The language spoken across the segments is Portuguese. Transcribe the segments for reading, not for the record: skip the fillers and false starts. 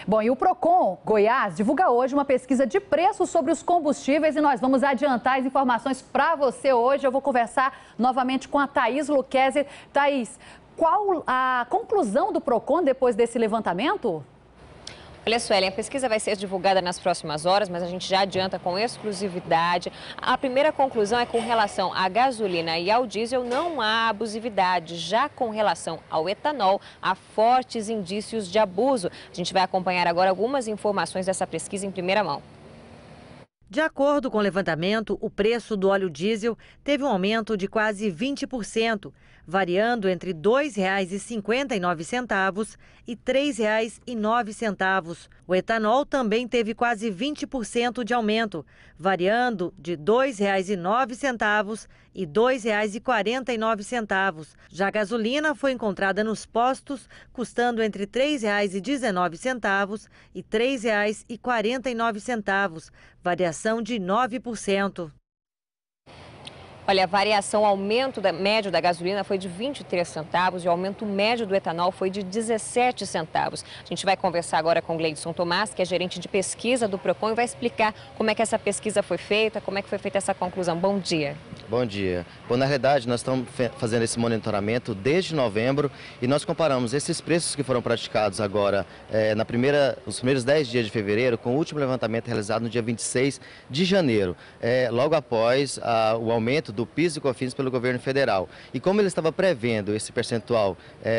Bom, e o Procon Goiás divulga hoje uma pesquisa de preços sobre os combustíveis e nós vamos adiantar as informações para você hoje. Eu vou conversar novamente com a Thaís Luquezzi. Thaís, qual a conclusão do Procon depois desse levantamento? Olha, Suelen, a pesquisa vai ser divulgada nas próximas horas, mas a gente já adianta com exclusividade. A primeira conclusão é com relação à gasolina e ao diesel não há abusividade. Já com relação ao etanol, há fortes indícios de abuso. A gente vai acompanhar agora algumas informações dessa pesquisa em primeira mão. De acordo com o levantamento, o preço do óleo diesel teve um aumento de quase 20%, variando entre R$ 2,59 e R$ 3,09. O etanol também teve quase 20% de aumento, variando de R$ 2,09 e R$ 2,49. Já a gasolina foi encontrada nos postos, custando entre R$ 3,19 e R$ 3,49, variação de 9%. Olha, a variação, o aumento médio da gasolina foi de 23 centavos e o aumento médio do etanol foi de 17 centavos. A gente vai conversar agora com o Gleidson Tomás, que é gerente de pesquisa do Procon, e vai explicar como é que essa pesquisa foi feita, como é que foi feita essa conclusão. Bom dia. Bom dia. Bom, na realidade, nós estamos fazendo esse monitoramento desde novembro e nós comparamos esses preços que foram praticados agora nos primeiros 10 dias de fevereiro com o último levantamento realizado no dia 26 de janeiro, logo após o aumento do PIS e COFINS pelo governo federal. E como ele estava prevendo esse percentual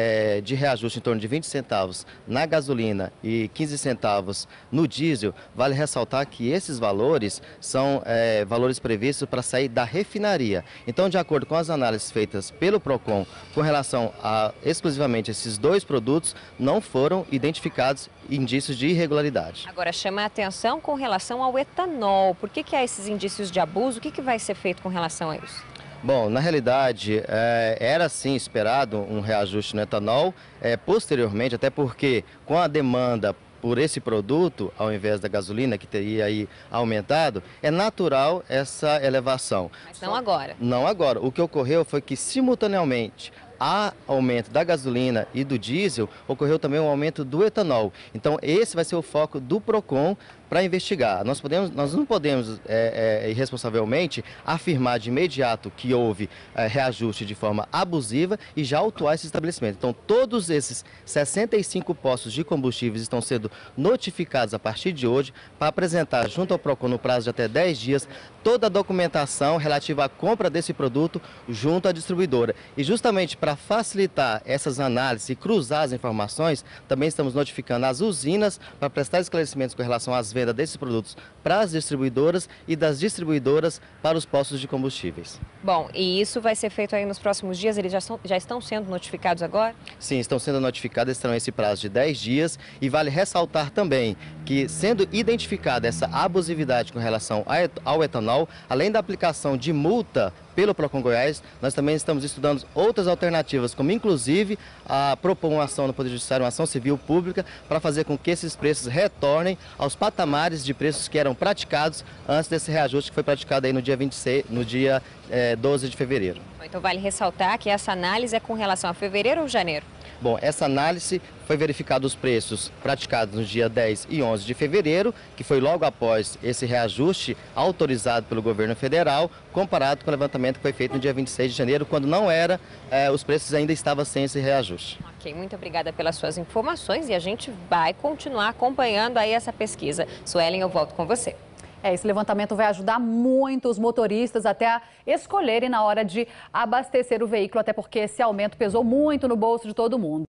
de reajuste em torno de 20 centavos na gasolina e 15 centavos no diesel, vale ressaltar que esses valores são valores previstos para sair da refinaria. Então, de acordo com as análises feitas pelo Procon com relação a exclusivamente esses dois produtos, não foram identificados indícios de irregularidade. Agora, chama a atenção com relação ao etanol. Por que há esses indícios de abuso? O que vai ser feito com relação a isso? Bom, na realidade, era sim esperado um reajuste no etanol, posteriormente, até porque com a demanda por esse produto, ao invés da gasolina, que teria aí aumentado, é natural essa elevação. Mas não agora. Não agora. O que ocorreu foi que, simultaneamente, há aumento da gasolina e do diesel, ocorreu também um aumento do etanol. Então, esse vai ser o foco do Procon para investigar. Nós não podemos, irresponsavelmente, afirmar de imediato que houve reajuste de forma abusiva e já autuar esse estabelecimento. Então, todos esses 65 postos de combustíveis estão sendo notificados a partir de hoje para apresentar junto ao Procon, no prazo de até 10 dias, toda a documentação relativa à compra desse produto junto à distribuidora. E justamente para facilitar essas análises e cruzar as informações, também estamos notificando as usinas para prestar esclarecimentos com relação às vendas desses produtos para as distribuidoras e das distribuidoras para os postos de combustíveis. Bom, e isso vai ser feito aí nos próximos dias? Eles já estão sendo notificados agora? Sim, estão sendo notificados, estarão esse prazo de 10 dias e vale ressaltar também que, sendo identificada essa abusividade com relação ao etanol, além da aplicação de multa pelo Procon Goiás, nós também estamos estudando outras alternativas, como inclusive a propor uma ação no Poder Judiciário, uma ação civil pública, para fazer com que esses preços retornem aos patamares de preços que eram praticados antes desse reajuste que foi praticado aí no dia 12 de fevereiro. Então vale ressaltar que essa análise é com relação a fevereiro ou janeiro? Bom, essa análise foi verificado os preços praticados no dia 10 e 11 de fevereiro, que foi logo após esse reajuste autorizado pelo governo federal, comparado com o levantamento que foi feito no dia 26 de janeiro, quando não era, os preços ainda estavam sem esse reajuste. Ok, muito obrigada pelas suas informações e a gente vai continuar acompanhando aí essa pesquisa. Suelen, eu volto com você. Esse levantamento vai ajudar muito os motoristas até a escolherem na hora de abastecer o veículo, até porque esse aumento pesou muito no bolso de todo mundo.